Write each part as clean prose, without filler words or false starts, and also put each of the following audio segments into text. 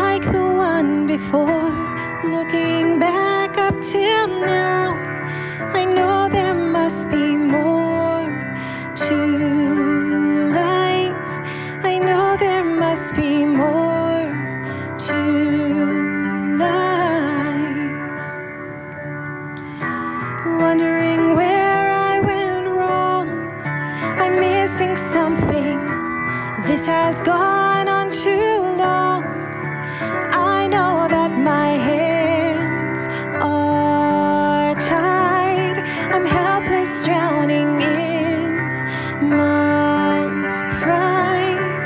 like the one before. Looking back up till now, I know there must be more to life. I know there must be more to life. Wondering where I went wrong. I'm missing something. This has gone on too long. I know that my hands are tied. I'm helpless, drowning in my pride.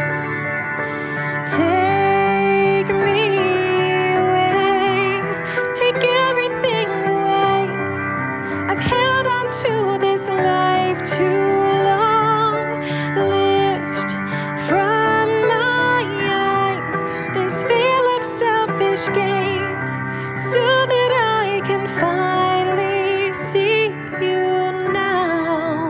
Take me away, take everything away. I've held on to this life too long. Lift from my eyes this veil of selfish gain, so that I can finally see you now.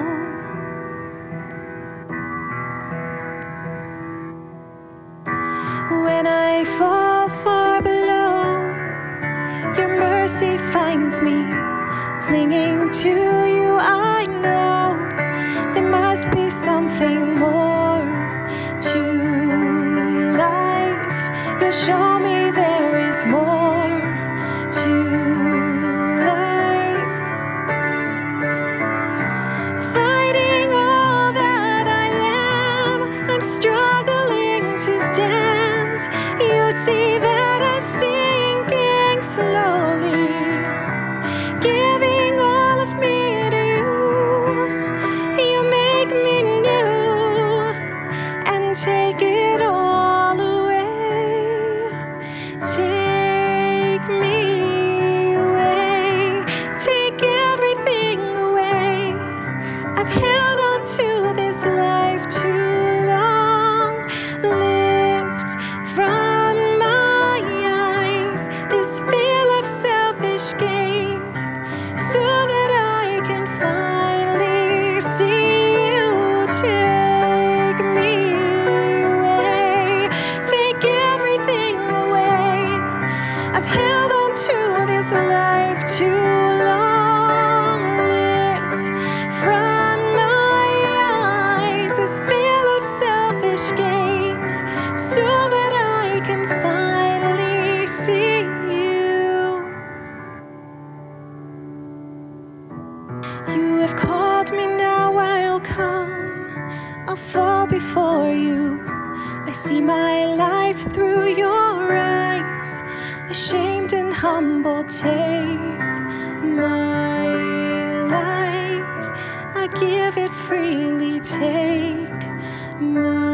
When I fall far below, your mercy finds me. Clinging to you, I know there must be something more to life. You'll show me there is more to life. Fighting all that I am, I'm struggling to stand. You see that I'm sinking slowly, giving all of me to you. You make me new and take it all away. Take me away, take everything away. I've held on to this life too long. Lift from my eyes this veil of selfish gain, so that I can finally see you. Take me away, take everything away. I've held on to this life too long. Lift from my eyes this veil of selfish gain, so that I can finally see you. You have called me, now I'll come. I'll fall before you. I see my life through your eyes. Ashamed and humble, take my life. I give it freely, take my